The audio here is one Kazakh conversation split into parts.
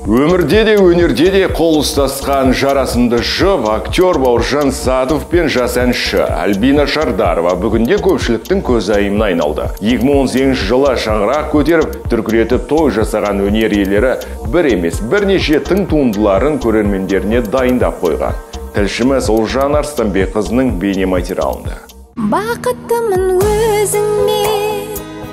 Өмірде де өнерде де қол ұстасқан жарасымды жұп актер Бауыржан Садов пен жас әнші Альбина Шардарова бүгінде көпшіліктің көзайымына айналды. 2018 жылы шаңырақ көтеріп, дүркіретіп той жасаған өнер иелері бір емес бірнеше тың туындыларын көрермендеріне дайындап қойған. Тілшіміз Олжан Арыстанбекқызының бейнематериалында. Бақыттымын өзіңмен,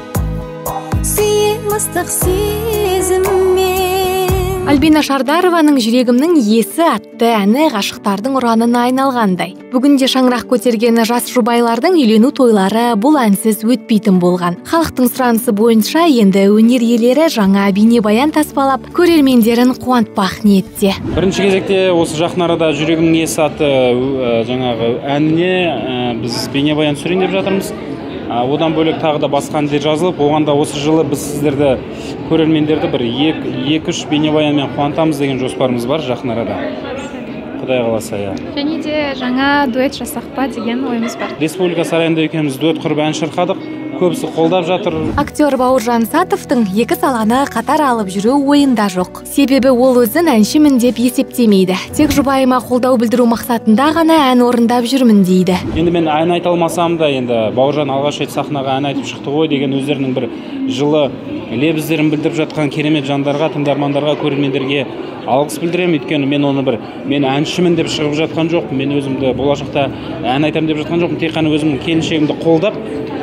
сүйем ыстық сезіммен. Альбина Шардарованың «Жүрегімнің иесі» атты әні ғашықтардың ұранына айналғандай. Бүгінде шаңырақ көтерген жас жұбайлардың үйлену тойлары бұл әнсіз өтпейтін болған. Халықтың сұранысы бойынша енді өнер иелері жаңа бейнебаян таспалап, көрермендерін қуантпақ ниетте. Бірінші кезекте осы жақын арада «Жүрегімнің иесі» атты жаңағы әніне біз бейнебаян түсірейін деп жатырмыз. Одан бөлек тағы да басқа әндер жазылып, оған да осы жылы біз сіздерді, көрермендерді бір 2-3 бейнебаянмен қуантамыз деген жоспарымыз бар жақын арада. Құдай қаласа, иә. Және де жаңа дуэт жасақ па деген ойымыз бар. Республика сарайында екеуміз дуэт құрып ән шырқадық. Көбісі қолдап жатыр. Актер Бауыржан Садовтың екі саланы қатар алып жүру ойында жоқ. Себебі ол өзін әншімін деп есептемейді. Тек жұбайыма қолдау білдіру мақсатында ғана ән орындап жүрмін дейді. Енді мен ән айта алмасам да, енді Бауыржан алғаш рет сахнаға ән айтып шықты ғой деген өздерінің бір жылы лебіздерін білдіріп жатқан керемет жандарға, тыңдармандарға, көрермендерге алғыс білдіремін. Өйткені мен әншімін деп шығып жатқан жоқпын. Мен өзімді болашақта ән айтамын деп жатқан жоқпын. Тек қана өзімнің келіншегімді қолдап,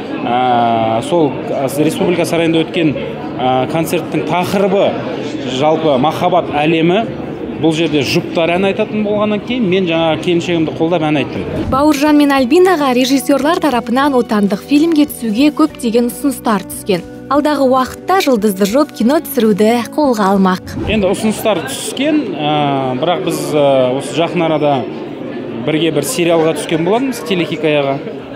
сол республика сарайында өткен концерттің тақырыбы жалпы махаббат әлемі. Бұл жерде жұптар ән айтатын болғаннан кейін мен жаңа келіншегімді қолдап ән айттым. Бауыржан мен Альбинаға режиссерлар тарапынан отандық фильмге түсуге көптеген ұсыныстар түскен. Алдағы уақытта жұлдызды жұп кино түсіруді қолға алмақ. Енді ұсыныстар түскен, бірақ біз осы жақын арада бірге бір сериалға түскен боламыз, телехикаяға.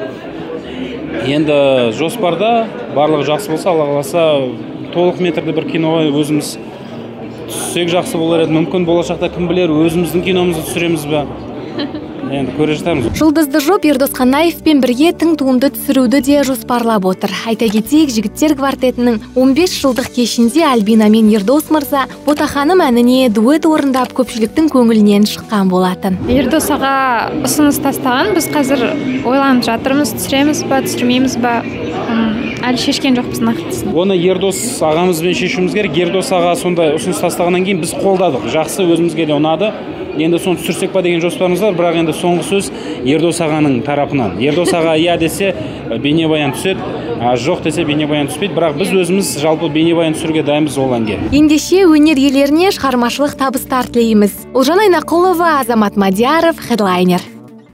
Енді жоспарда барлығы жақсы болса, Алла қаласа толық метрді бір киноға өзіміз түссек жақсы болар еді. Мүмкін болашақта кім білер, өзіміздің киномызды түсіреміз бе? Енді көре жатармыз. Жұлдызды жұп Ердос Қанаевпен бірге тың туынды түсіруді де жоспарлап отыр. Айта кетейік, Жігіттер квартетінің 15 жылдық кешінде Альбина мен Ердос мырза Ботаханым әніне дуэт орындап көпшіліктің көңілінен шыққан болатын. Ердос аға ұсыныс тастаған, біз қазір ойланып жатырмыз, түсіреміз ба, түсірмейміз ба, әлі шешкен жоқпыз нақтысын. Оны Ердос ағамызбен шешуіміз керек. Ердос аға сондай ұсыныс тастағаннан кейін біз қолдадық. Жақсы, өзімізге де ұнады. Енді соны түсірсек па деген жоспарымыз бар, бірақ енді соңғы сөз Ердос ағаның тарапынан. Ердос аға иә десе бейнебаян түседі, жоқ десе бейнебаян түспейді, бірақ біз өзіміз жалпы бейнебаян түсіруге дайынбыз ол әнге. Ендеше өнер иелеріне шығармашылық табыстар тілейміз. Олжан Айнақұлова, Азамат Мадияров, Хедлайнер.